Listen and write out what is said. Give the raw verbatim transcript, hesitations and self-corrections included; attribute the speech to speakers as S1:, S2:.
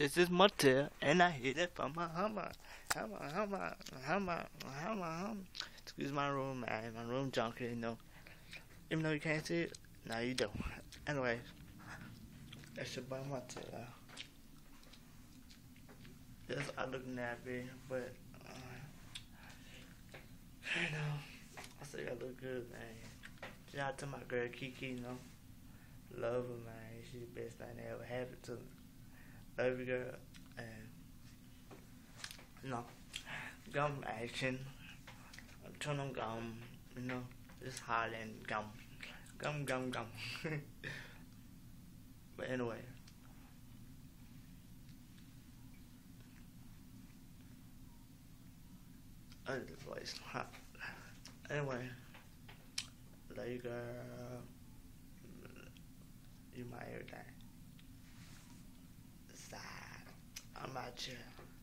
S1: This is Martell, and I hit it from my hummer. Hummer, hummer, hummer, hummer, hummer. Excuse my room, man. My room junkie, you know. Even though you can't see it, now you do. Anyway, that's your boy Martell. Yes, I look nappy, but, uh, you know, I think I look good, man. Shout out to my girl Kiki, you know. Love her, man. She's the best thing that ever happened to me. Love you, girl. And, you know, gum action. I'm trying to gum, you know. It's hot and gum. Gum, gum, gum. But anyway. I need the voice. Anyway. Love you, girl. You my everything. Side. I'm out here.